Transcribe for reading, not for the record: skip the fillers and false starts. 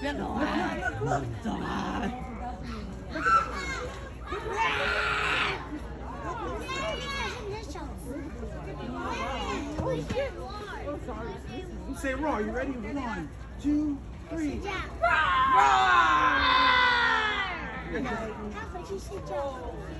别走啊！走啊！ Say roar. You ready? 1, 2, 3. Roar! 他回去睡觉。